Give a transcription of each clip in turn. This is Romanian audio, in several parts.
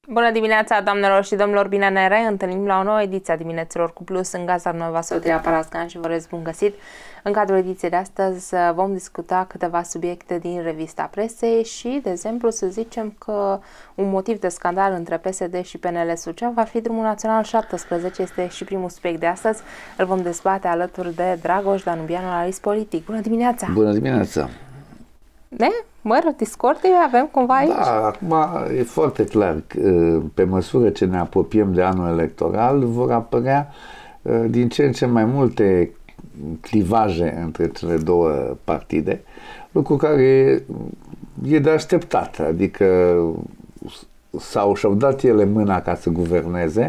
Bună dimineața, doamnelor și domnilor, bine ne reîntâlnim la o nouă ediție a Dimineților cu Plus. În gaza Nova Sotria Parascan și vă urez bun găsit. În cadrul ediției de astăzi vom discuta câteva subiecte din revista presei și, de exemplu, să zicem că un motiv de scandal între PSD și PNL Suceava va fi Drumul Național 17. Este și primul subiect de astăzi. Îl vom dezbate alături de Dragoș Danubianu, analist politic. Bună dimineața! Bună dimineața! Discordii avem cumva aici? Da, acum e foarte clar că pe măsură ce ne apropiem de anul electoral vor apărea din ce în ce mai multe clivaje între cele două partide, lucru care e de așteptat, adică și-au dat ele mâna ca să guverneze.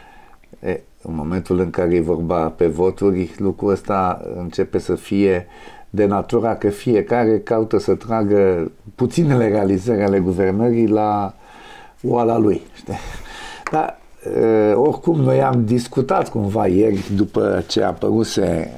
În momentul în care e vorba pe voturi, lucrul ăsta începe să fie de natura că fiecare caută să tragă puținele realizări ale guvernării la oala lui. Știi? Dar oricum noi am discutat cumva ieri, după ce a apăruse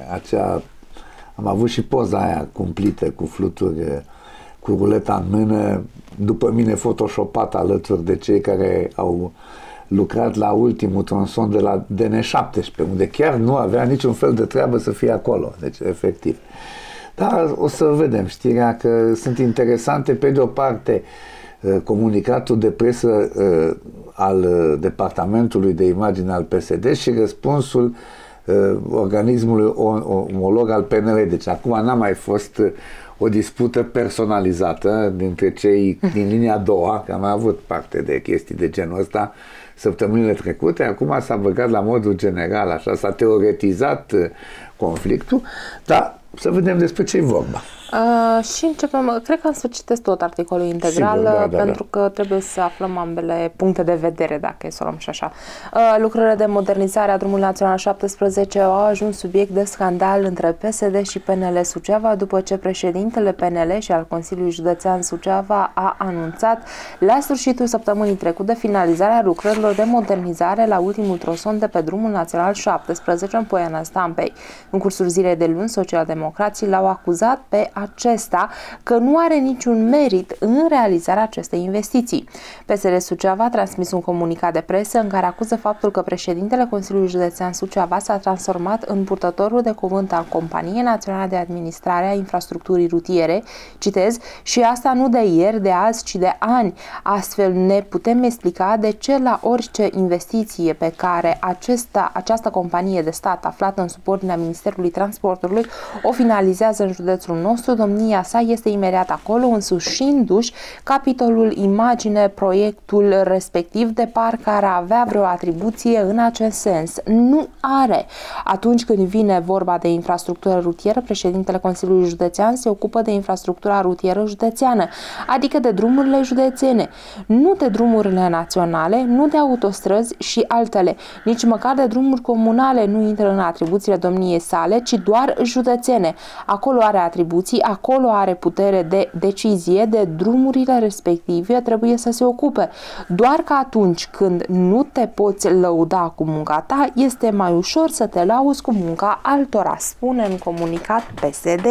am avut și poza aia cumplită cu fluturi, cu ruleta în mână, după mine photoshopată alături de cei care au lucrat la ultimul tronson de la DN17, unde chiar nu avea niciun fel de treabă să fie acolo, deci efectiv. Dar o să vedem, știrea că sunt interesante, pe de o parte comunicatul de presă al Departamentului de Imagine al PSD și răspunsul organismului omolog al PNL. Deci acum n-a mai fost o dispută personalizată dintre cei din linia a doua, că am avut parte de chestii de genul ăsta săptămânile trecute, acum s-a băgat la modul general, așa s-a teoretizat conflictul, dar să vedem despre ce e vorba. Și începem, cred că am să citesc tot articolul integral. Sigur, pentru că trebuie să aflăm ambele puncte de vedere, dacă e să o luăm și așa. Lucrările de modernizare a Drumului Național 17 au ajuns subiect de scandal între PSD și PNL Suceava după ce președintele PNL și al Consiliului Județean Suceava a anunțat la sfârșitul săptămânii trecute finalizarea lucrărilor de modernizare la ultimul tronson de pe Drumul Național 17 în Poiana Stampei. În cursul zilei de luni, socialdemocrații l-au acuzat pe acesta că nu are niciun merit în realizarea acestei investiții. PSD Suceava a transmis un comunicat de presă în care acuză faptul că președintele Consiliului Județean Suceava s-a transformat în purtătorul de cuvânt al Companiei Naționale de Administrare a Infrastructurii Rutiere, citez, și asta nu de ieri, de azi, ci de ani. Astfel ne putem explica de ce la orice investiție pe care această companie de stat aflată în subordinea Ministerului Transportului o finalizează în județul nostru, domnia sa este imediat acolo, însușindu-și capitolul imagine proiectul respectiv, de parcă ar avea vreo atribuție în acest sens. Nu are. Atunci când vine vorba de infrastructură rutieră, președintele Consiliului Județean se ocupă de infrastructura rutieră județeană, adică de drumurile județene, nu de drumurile naționale, nu de autostrăzi și altele, nici măcar de drumuri comunale nu intră în atribuțiile domniei sale, ci doar județene. Acolo are atribuții, acolo are putere de decizie, de drumurile respective trebuie să se ocupe. Doar că atunci când nu te poți lăuda cu munca ta, este mai ușor să te lauzi cu munca altora, spune în comunicat PSD.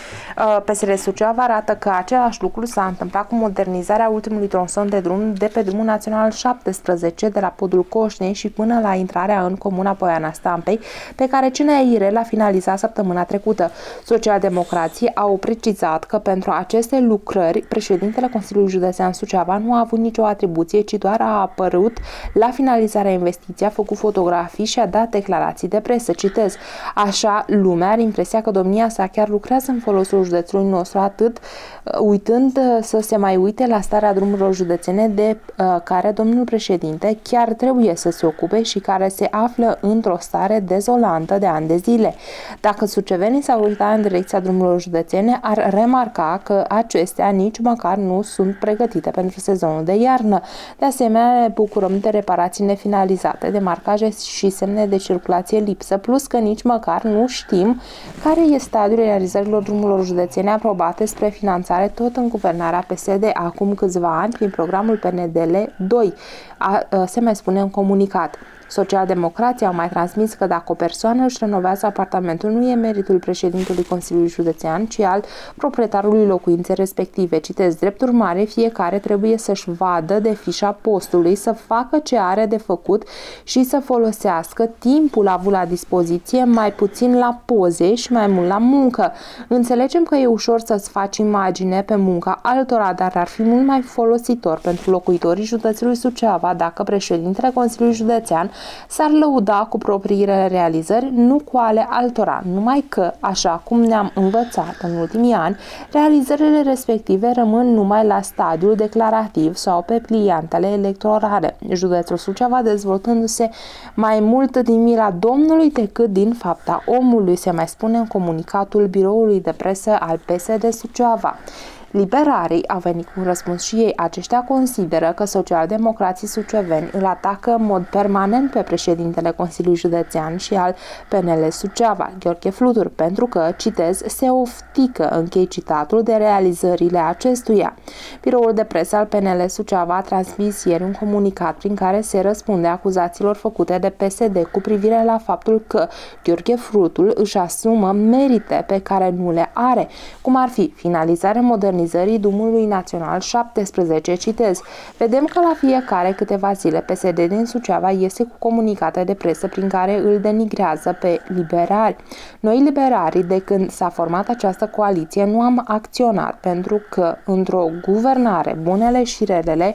PSD Suceava arată că același lucru s-a întâmplat cu modernizarea ultimului tronson de drum de pe Drumul Național 17 de la podul Coșnei și până la intrarea în comuna Poiana Stampei, pe care CNAIR l-a finalizat săptămâna trecută. Socialdemocrații au precizat că pentru aceste lucrări președintele Consiliului Județean Suceava nu a avut nicio atribuție, ci doar a apărut la finalizarea investiției, a făcut fotografii și a dat declarații de presă. Citez: așa, lumea are impresia că domnia sa chiar lucrează în folosul județului nostru, atât uitând să se mai uite la starea drumurilor județene de care domnul președinte chiar trebuie să se ocupe și care se află într-o stare dezolantă de ani de zile. Dacă sucevenii s-au uitat în direcția drumurilor județene, ar remarca că acestea nici măcar nu sunt pregătite pentru sezonul de iarnă. De asemenea, ne bucurăm de reparații nefinalizate, de marcaje și semne de circulație lipsă, plus că nici măcar nu știm care este stadiul realizărilor drumurilor județene aprobate spre finanțare tot în guvernarea PSD acum câțiva ani prin programul PNDL 2, se mai spune în comunicat. Socialdemocrații au mai transmis că dacă o persoană își renovează apartamentul, nu e meritul președintelui Consiliului Județean, ci al proprietarului locuinței respective. Citez: drept urmare, fiecare trebuie să-și vadă de fișa postului, să facă ce are de făcut și să folosească timpul avut la dispoziție mai puțin la poze și mai mult la muncă. Înțelegem că e ușor să-ți faci imagine pe munca altora, dar ar fi mult mai folositor pentru locuitorii județului Suceava dacă președintele Consiliului Județean s-ar lăuda cu propriile realizări, nu cu ale altora, numai că, așa cum ne-am învățat în ultimii ani, realizările respective rămân numai la stadiul declarativ sau pe pliantele electorale, județul Suceava dezvoltându-se mai mult din mila Domnului decât din fapta omului, se mai spune în comunicatul biroului de presă al PSD Suceava. Liberarii au venit cu un răspuns și ei. Aceștia consideră că socialdemocrații suceveni îl atacă în mod permanent pe președintele Consiliului Județean și al PNL Suceava, Gheorghe Flutur, pentru că, citez, se oftică, închei citatul, de realizările acestuia. Biroul de presă al PNL Suceava a transmis ieri un comunicat prin care se răspunde acuzațiilor făcute de PSD cu privire la faptul că Gheorghe Flutur își asumă merite pe care nu le are, cum ar fi finalizarea modernizării Drumului Național 17, citez: vedem că la fiecare câteva zile PSD din Suceava iese cu comunicate de presă prin care îl denigrează pe liberari. Noi, liberarii, de când s-a format această coaliție, nu am acționat pentru că într-o guvernare bunele și relele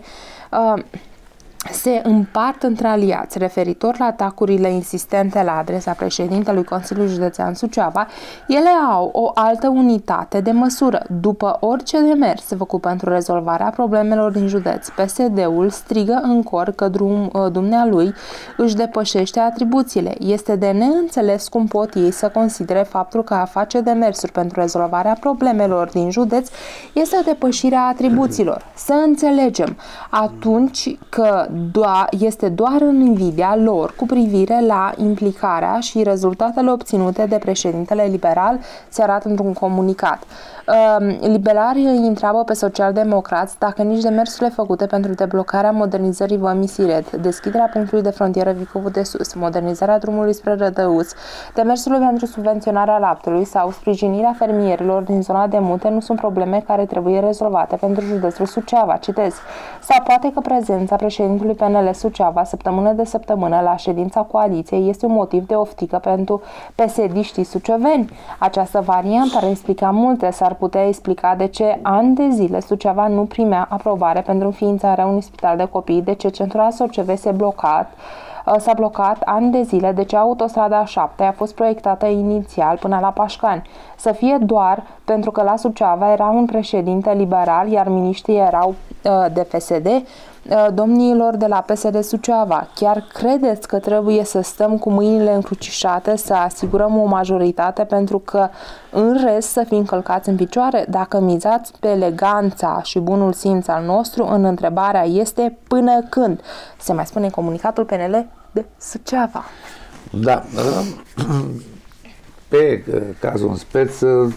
se împart între aliați. Referitor la atacurile insistente la adresa președintelui Consiliului Județean Suceava, ele au o altă unitate de măsură. După orice demers făcut pentru rezolvarea problemelor din județ, PSD-ul strigă în cor că dumnealui își depășește atribuțiile. Este de neînțeles cum pot ei să considere faptul că a face demersuri pentru rezolvarea problemelor din județ este depășirea atribuțiilor. Să înțelegem atunci că este doar în invidia lor cu privire la implicarea și rezultatele obținute de președintele liberal, se arată într-un comunicat. Liberalii îi întreabă pe socialdemocrați dacă nici demersurile făcute pentru deblocarea modernizării Vămii Siret, deschiderea punctului de frontieră Vicovul de Sus, modernizarea drumului spre Rădăuț, demersurile pentru subvenționarea laptelui sau sprijinirea fermierilor din zona de munte nu sunt probleme care trebuie rezolvate pentru județul Suceava. Citez: sau poate că prezența președintelui PNL Suceava săptămână de săptămână la ședința coaliției este un motiv de oftică pentru PSD-știi suceveni. Această variantă ar explica multe. S-ar putea explica de ce ani de zile Suceava nu primea aprobare pentru înființarea unui spital de copii, de ce centura SOCV s-a blocat ani de zile, de ce autostrada 7 a fost proiectată inițial până la Pașcani. Să fie doar pentru că la Suceava era un președinte liberal, iar miniștrii erau de PSD, domnilor de la PSD Suceava. Chiar credeți că trebuie să stăm cu mâinile încrucișate să asigurăm o majoritate pentru că în rest să fim călcați în picioare? Dacă mizați pe eleganța și bunul simț al nostru, în întrebarea este până când? Se mai spune în comunicatul PNL de Suceava. Da, pe cazul în speț,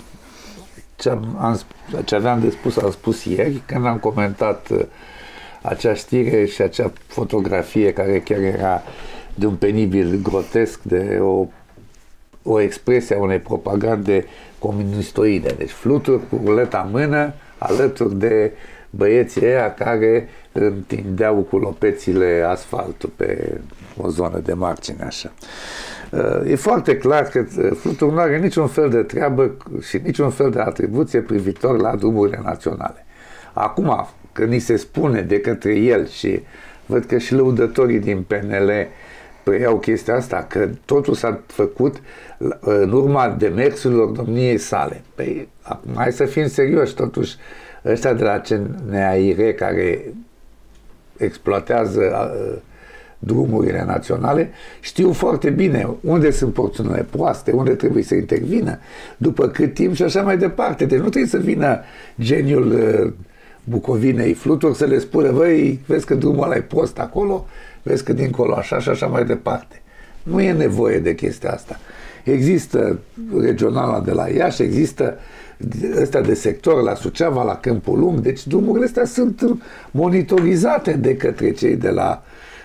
ce aveam de spus am spus ieri când am comentat acea știre și acea fotografie care chiar era de un penibil grotesc, de o expresie a unei propagande comunistoide. Deci Flutur cu ruleta în mână alături de băieții ăia care întindeau cu lopețile asfaltul pe o zonă de margine așa. E foarte clar că Flutur nu are niciun fel de treabă și niciun fel de atribuție privitor la drumurile naționale. Acum, că ni se spune de către el și văd că și lăudătorii din PNL preiau chestia asta, că totul s-a făcut în urma demersurilor domniei sale. Păi, acum, hai să fim serioși, totuși, ăștia de la CNAIR care exploatează drumurile naționale știu foarte bine unde sunt porțiunile proaste, unde trebuie să intervină, după cât timp și așa mai departe. Deci nu trebuie să vină geniul Bucovinei Flutur să le spună: băi, vezi că drumul ăla e prost acolo, vezi că dincolo așa și așa mai departe. Nu e nevoie de chestia asta. Există regionala de la Iași, există ăsta de sector la Suceava, la Câmpul Lung, deci drumurile astea sunt monitorizate de către cei de la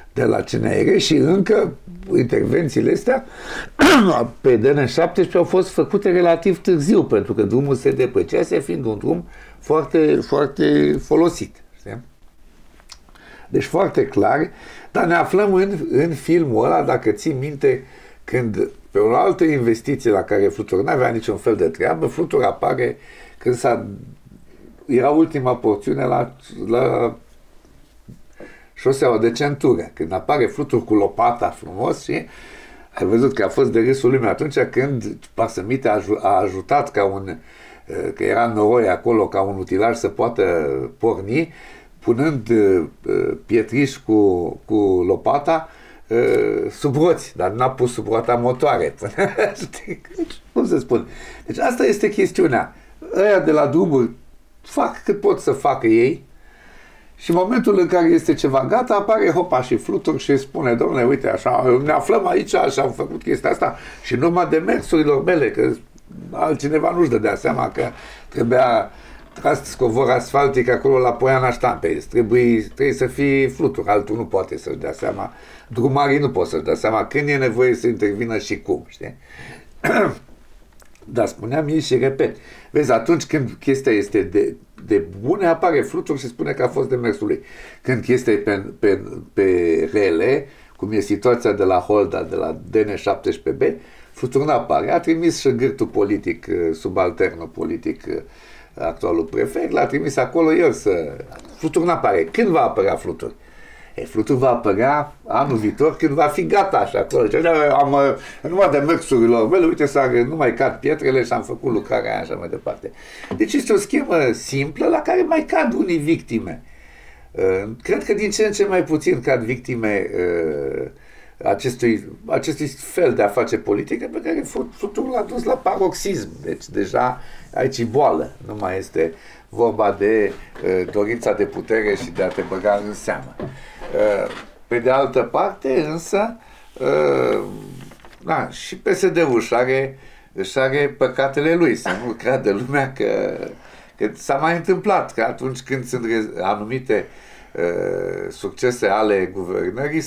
de la CNR și încă intervențiile astea pe DN17 au fost făcute relativ târziu, pentru că drumul se depăcese, fiind un drum foarte, foarte folosit. Știi? Deci foarte clar, dar ne aflăm în filmul ăla, dacă ții minte, când pe o altă investiție la care Flutur n-avea niciun fel de treabă, Flutur apare când era ultima porțiune la șoseaua de centură, când apare Flutur cu lopata frumos și ai văzut că a fost de râsul lumii atunci când Pasămite a ajutat că era noroi acolo ca un utilaj să poată porni, punând pietriș cu lopata sub roți, dar n-a pus sub roata motoare. Cum să spun? Deci asta este chestiunea. Ăia de la drumuri fac cât pot să facă ei și în momentul în care este ceva gata, apare Hopa și Flutur și spune: domnule, uite, așa, ne aflăm aici și am făcut chestia asta și în urma demersurilor mele, că altcineva nu-și dădea seama că trebuia tras scovor asfaltic acolo la Poiana Ștampei. Trebuie să fie Flutur, altul nu poate să-și dea seama, drumarii nu pot să-și dea seama când e nevoie să intervină și cum, știi? Dar spuneam ei și repet, vezi, atunci când chestia este de bune, apare Flutur și spune că a fost demersul lui. Când chestia e pe rele, cum e situația de la Holda, de la DN17B, Flutur nu apare. A trimis și gârtul politic, subalternul politic, actualul prefect, l-a trimis acolo el Flutur nu apare. Când va apărea Flutur? Flutur va apărea anul viitor când va fi gata așa acolo. Numai de mersurilor mele, uite, nu mai cad pietrele și am făcut lucrarea aia așa mai departe. Deci este o schemă simplă la care mai cad unii victime. Cred că din ce în ce mai puțin cad victime acestui fel de a face politică pe care Flutur l-a dus la paroxism. Deci deja aici e boală. Nu mai este vorba de dorința de putere și de a te băga în seamă. Pe de altă parte, însă, și PSD-ul își are păcatele lui. Să nu creadă lumea că s-a mai întâmplat, că atunci când sunt anumite succese ale guvernării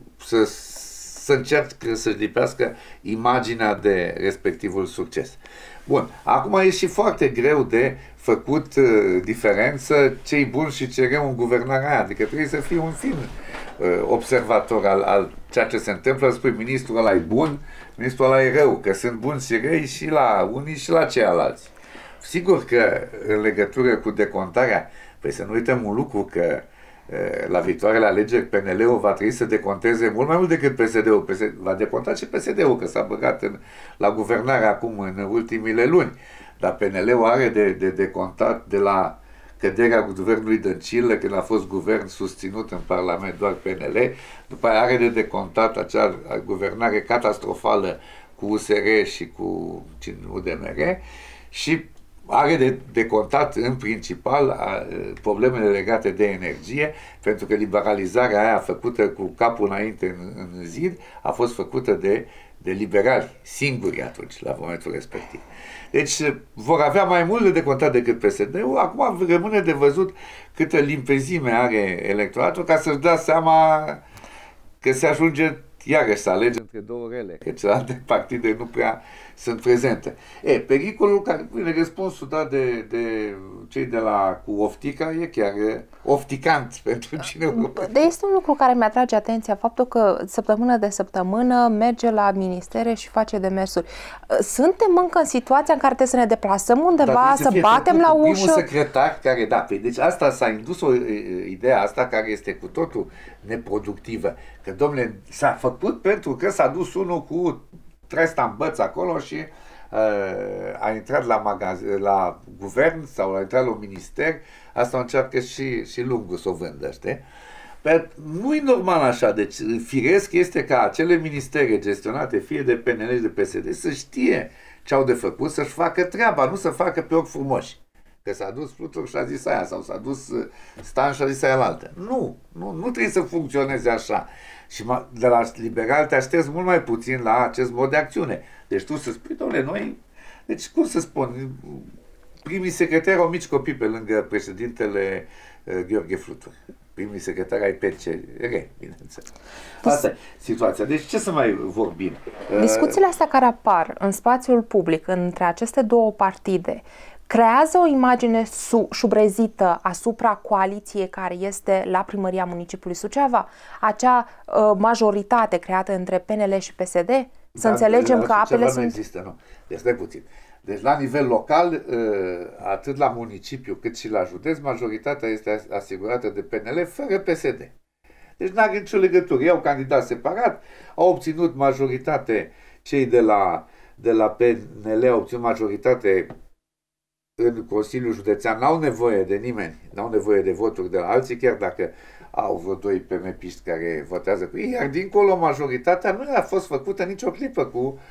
să încerce să-și lipească imaginea de respectivul succes. Bun, acum e și foarte greu de făcut diferență ce-i bun și ce rău în guvernarea aia. Adică trebuie să fii un fin observator al ceea ce se întâmplă, spui ministrul ăla e bun, ministrul ăla e rău, că sunt buni și răi și la unii și la ceilalți. Sigur că în legătură cu decontarea, păi să nu uităm un lucru, că la viitoarele alegeri PNL-ul va trebui să deconteze mult mai mult decât PSD-ul. Va deconta și PSD-ul, că s-a băgat la guvernare acum în ultimile luni. Dar PNL-ul are de decontat de la căderea guvernului Dăncilă, când a fost guvern susținut în Parlament doar PNL, după aia are de decontat acea guvernare catastrofală cu USR și cu UDMR și are de contat în principal problemele legate de energie, pentru că liberalizarea aia făcută cu capul înainte în zid a fost făcută de liberali, singuri atunci, la momentul respectiv. Deci vor avea mai mult de decontat decât PSD-ul. Acum rămâne de văzut câtă limpezime are electoratul ca să-și dea seama că se ajunge iarăși să alege între două rele, că celelalte partide nu prea sunt prezente. Pericolul care vine răspunsul dat de cei de cu Oftica e chiar ofticant pentru cine. Dar este un lucru care mi-atrage atenția, faptul că săptămână de săptămână merge la ministere și face demersuri. Suntem încă în situația în care trebuie să ne deplasăm undeva, să batem la ușă? Primul secretar care, deci asta s-a indus ideea asta care este cu totul neproductivă. Că, domnule, s-a făcut pentru că s-a dus unul cu tresta în băț acolo și a intrat la guvern sau a intrat la un minister, asta încearcă și lungul să o vândă, știi? Nu e normal așa, deci firesc este ca acele ministere gestionate fie de PNL și de PSD să știe ce au de făcut, să-și facă treaba, nu să facă pe ochi frumoși. Că s-a dus Flutur și a zis aia, sau s-a dus Stan și a zis aia la altă. Nu trebuie să funcționeze așa. Și de la liberal te aștepți mult mai puțin la acest mod de acțiune. Deci tu să spui, dom'le, noi, deci cum să spun, primii secretari au mici copii pe lângă președintele Gheorghe Flutur. primii secretari ai PCR, bineînțeles. Asta e situația. Deci ce să mai vorbim? Discuțiile astea care apar în spațiul public între aceste două partide creează o imagine șubrezită asupra coaliției care este la primăria municipiului Suceava, acea majoritate creată între PNL și PSD? Să înțelegem că apele sunt... Nu există, nu. Deci stai puțin. Deci la nivel local, atât la municipiu cât și la județ, majoritatea este asigurată de PNL fără PSD. Deci n-are nicio legătură. Ei au candidat separat, au obținut majoritate, cei de la PNL au obținut majoritate în Consiliul Județean, n-au nevoie de nimeni, n-au nevoie de voturi de la alții, chiar dacă au vreo doi PM-piști care votează cu ei, iar dincolo majoritatea nu a fost făcută nicio clipă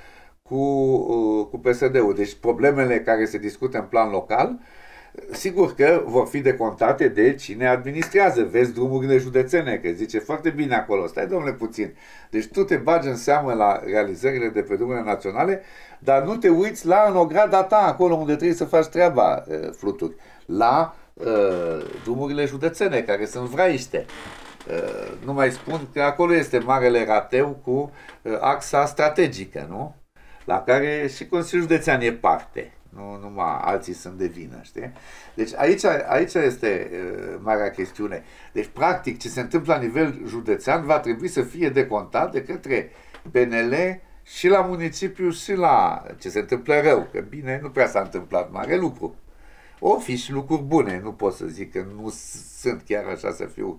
cu PSD-ul. Deci problemele care se discută în plan local, sigur că vor fi decontate de cine administrează. Vezi drumurile județene, că zice foarte bine acolo. Stai, domnule, puțin. Deci tu te bagi în seamă la realizările de pe drumurile naționale, dar nu te uiți la în ograda ta, acolo unde trebuie să faci treaba, Fluturi. La drumurile județene, care sunt vraiște. Nu mai spun că acolo este marele rateu cu axa strategică, nu? La care și Consiliul Județean e parte. Nu numai alții sunt de vină, știi? Deci aici este marea chestiune. Deci, practic, ce se întâmplă la nivel județean va trebui să fie decontat de către PNL și la municipiu și la ce se întâmplă rău. Că bine, nu prea s-a întâmplat mare lucru. O fi și lucruri bune, nu pot să zic că nu sunt chiar așa să fiu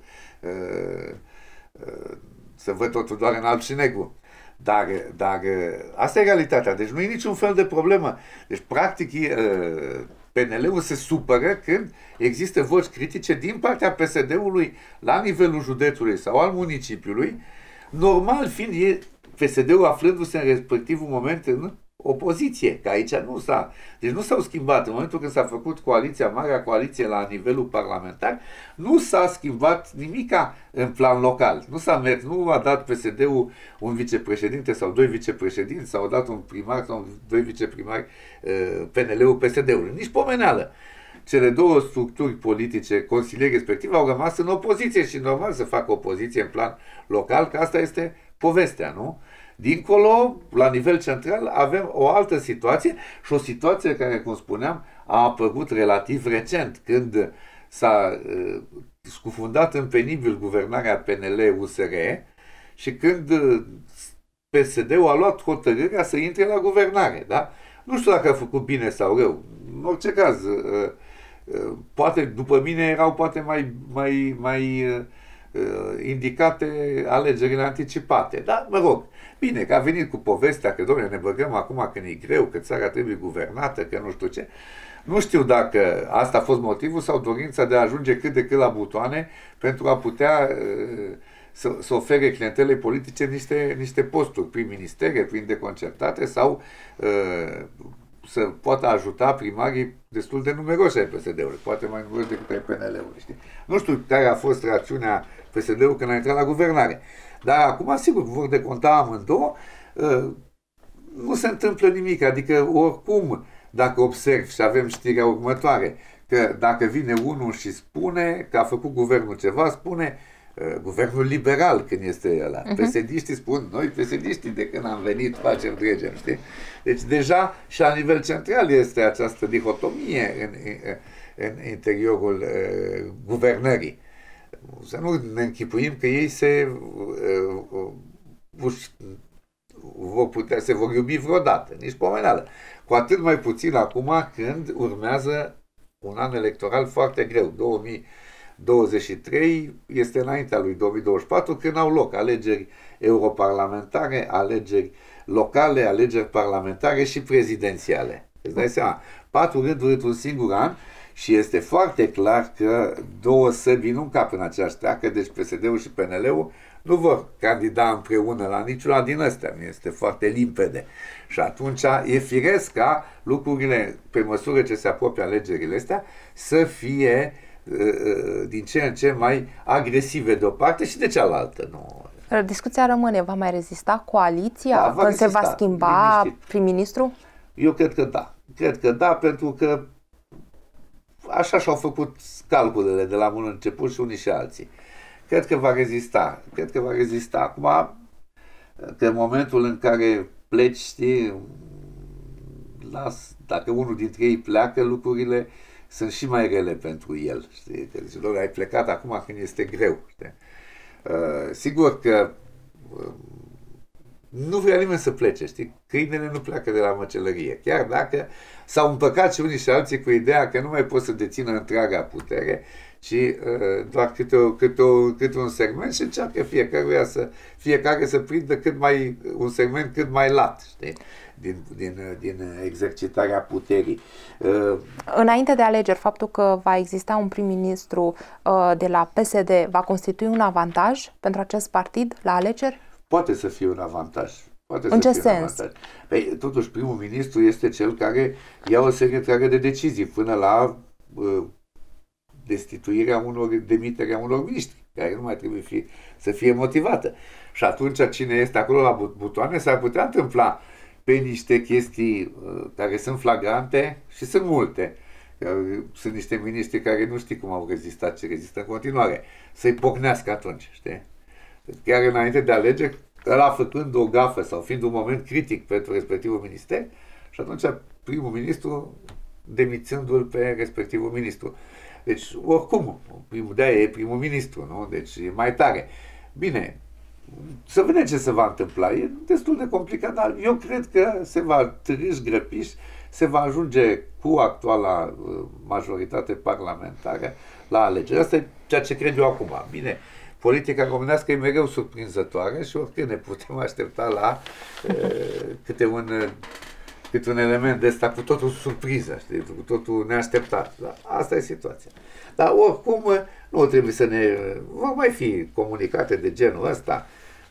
să văd totul doar în alb și negru. Dar asta e realitatea. Deci nu e niciun fel de problemă. Deci, practic, PNL-ul se supără când există voci critice din partea PSD-ului la nivelul județului sau al municipiului, normal fiind PSD-ul aflându-se în respectivul moment în opoziție, că aici nu s-a... Deci nu s-au schimbat. În momentul când s-a făcut coaliția, marea coaliție la nivelul parlamentar, nu s-a schimbat nimica în plan local. Nu s-a mers, nu a dat PSD-ul un vicepreședinte sau doi vicepreședinți, sau a dat un primar sau doi viceprimari PNL-ul PSD-ului. Nici pomeneală. Cele două structuri politice, consilieri respectiv, au rămas în opoziție și normal să facă opoziție în plan local, că asta este povestea, nu? Dincolo, la nivel central, avem o altă situație și o situație care, cum spuneam, a apărut relativ recent, când s-a scufundat în penibil guvernarea PNL-USR și când PSD-ul a luat hotărârea să intre la guvernare. Da? Nu știu dacă a făcut bine sau rău. În orice caz, poate, după mine, erau poate mai indicate alegerile anticipate. Dar, mă rog, bine, că a venit cu povestea că, domnule, ne băgăm acum când e greu, că țara trebuie guvernată, că nu știu ce. Nu știu dacă asta a fost motivul sau dorința de a ajunge cât de cât la butoane pentru a putea să ofere clientelei politice niște posturi prin ministere, prin deconcertate sau să poată ajuta primarii destul de numeroși ai PSD-ului, poate mai numeroși decât ai PNL-ului, știi? Nu știu care a fost reacțiunea PSD-ului când a intrat la guvernare. Dar acum, sigur, vor deconta amândouă, nu se întâmplă nimic, adică oricum, dacă observ și avem știrea următoare, că dacă vine unul și spune că a făcut guvernul ceva, spune guvernul liberal când este ăla. PSD-știi spun, noi PSD-știi de când am venit facem dregem, știi? Deci deja și la nivel central este această dihotomie în interiorul guvernării. Să nu ne închipuim că ei se vor iubi vreodată, nici pomeneală. Cu atât mai puțin acum când urmează un an electoral foarte greu. 2023 este înaintea lui 2024, când au loc alegeri europarlamentare, alegeri locale, alegeri parlamentare și prezidențiale. Îți dai seama, 4 rânduri într-un singur an și este foarte clar că două săbi nu încap în aceeași treacă, deci PSD-ul și PNL-ul nu vor candida împreună la niciuna din astea. Este foarte limpede. Și atunci e firesc ca lucrurile, pe măsură ce se apropie alegerile astea, să fie din ce în ce mai agresive de o parte și de cealaltă. Nu. Discuția rămâne. Va mai rezista coaliția când se va schimba prim-ministru? Eu cred că da. Cred că da, pentru că așa și-au făcut calculele de la bun început și unii și alții. Cred că va rezista. Cred că va rezista. Acum, că în momentul în care pleci, știi, dacă unul dintre ei pleacă, lucrurile sunt și mai rele pentru el. Știi? Că zice, ai plecat acum când este greu. Știi? Sigur că nu vrea nimeni să plece, știi? Câinele nu pleacă de la măcelărie. Chiar dacă s-au împăcat și unii și alții cu ideea că nu mai pot să dețină întreaga putere, ci doar câte un segment și încearcă fiecare să prindă un segment cât mai lat, știi? Din exercitarea puterii. Înainte de alegeri, faptul că va exista un prim-ministru de la PSD va constitui un avantaj pentru acest partid la alegeri? Poate să fie un avantaj. În ce sens? Păi, totuși, primul ministru este cel care ia o serie întreagă de decizii până la demiterea unor miniștri, care nu mai trebuie să fie motivată. Și atunci, cine este acolo la butoane, s-ar putea întâmpla pe niște chestii care sunt flagrante și sunt multe. Sunt niște miniștri care nu știi cum au rezistat, ce rezistă în continuare. Să-i pocnească atunci, știi? Chiar înainte de alegeri, ăla făcând o gafă sau fiind un moment critic pentru respectivul minister, și atunci primul ministru demițându-l pe respectivul ministru. Deci, oricum, de-aia e primul ministru, nu? Deci e mai tare. Bine, să vedem ce se va întâmpla. E destul de complicat, dar eu cred că se va târâși grăpiș, se va ajunge cu actuala majoritate parlamentară la alegeri. Asta e ceea ce cred eu acum. Bine, politica românească e mereu surprinzătoare și oricând ne putem aștepta la câte un element de ăsta cu totul surpriză, știi, cu totul neașteptat. Da? Asta e situația. Dar oricum nu trebuie să vor mai fi comunicate de genul ăsta.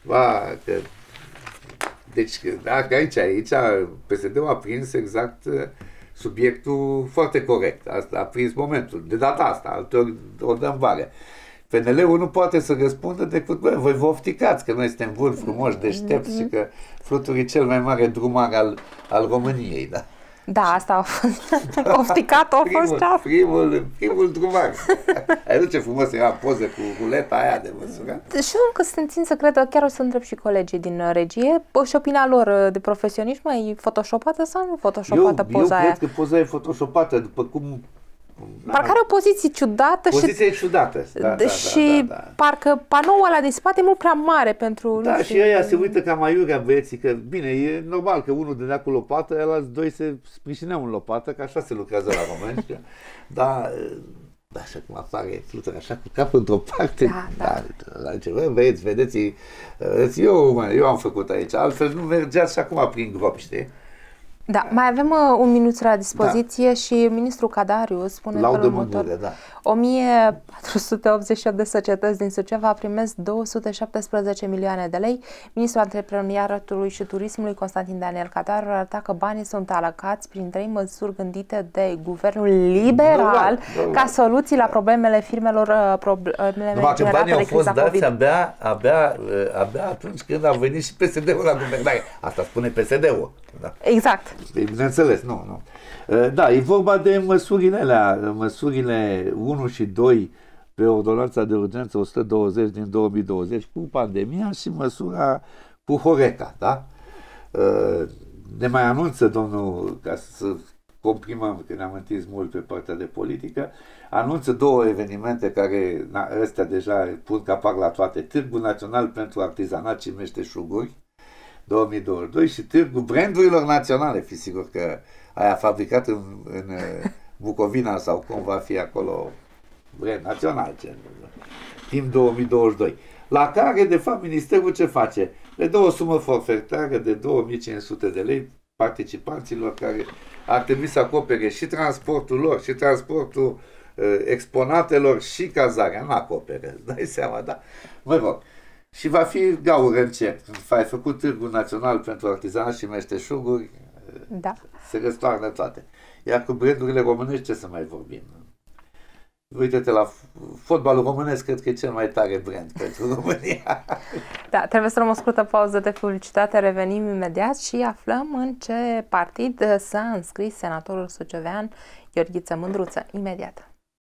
Deci, dacă aici PSD-ul a prins exact subiectul foarte corect. Asta a prins momentul. De data asta, alteori o dăm vale. PNL-ul nu poate să răspundă decât, voi vă ofticați că noi suntem buni, frumoși, deștepți și că Flutur e cel mai mare drumar al României, da? Da, asta a fost ofticat, a fost primul drumar. Ai văzut ce frumos era poză cu ruleta aia de măsurat? Și eu încă țin să cred, chiar o să întreb și colegii din regie, și opinia lor de profesionism, e photoshopată sau nu photoshopată poza aia? Eu cred că poza e photoshopată, după cum... Parcă are o poziție ciudată. Poziția e ciudată. Și parcă panoul ăla din spate e mult prea mare pentru... Da, și ăia se uită cam aiurea băieții, că bine, e normal că unul dădea cu lopată, ăia doi se sprijineau în lopată, că așa se lucrează la români. Dar așa cum apare Flutur, așa cu capul într-o parte. Băieți, vedeți, eu am făcut aici, altfel nu mergeați și acum prin gropi, știi? Da, mai avem un minut la dispoziție și ministrul Cadariu spune felul următor. 1488 de societăți din Suceava primesc 217 milioane de lei. Ministrul Antreprenoriatului și Turismului Constantin Daniel Cadariu arăta că banii sunt alocați prin 3 măsuri gândite de guvernul liberal ca soluții la problemele firmelor generate de criza COVID. Abia atunci când a venit și PSD-ul la guvernare. Asta spune PSD-ul. Da. Exact. Bineînțeles, nu. Da, e vorba de măsurile 1 și 2 pe ordonanța de urgență 120 din 2020 cu pandemia și măsura cu Horeca, da? Ne mai anunță domnul, ca să comprimăm, că ne-am întins mult pe partea de politică, anunță 2 evenimente care ăstea deja pun capac la toate. Târgul Național pentru Artizanat și Meșteșuguri 2022 și Târgul Brandurilor Naționale, fi sigur că aia fabricat în Bucovina sau cum va fi acolo brand național, timp 2022. La care, de fapt, Ministerul ce face? Le dă o sumă forfetară de 2500 de lei participanților care ar trebui să acopere și transportul lor, și transportul exponatelor și cazarea. Nu acoperă, îți dai seama, da? Mă rog. Și va fi gaură încet. Ai făcut Târgul Național pentru Artizanat și Meșteșuguri, da. Se răstoarnă toate. Iar cu brandurile românești ce să mai vorbim? Uite-te la fotbalul românesc, cred că e cel mai tare brand pentru România. Da, trebuie să luăm o scurtă pauză de publicitate, revenim imediat și aflăm în ce partid s-a înscris senatorul sucevean Gheorghiță Mândruță. Imediat.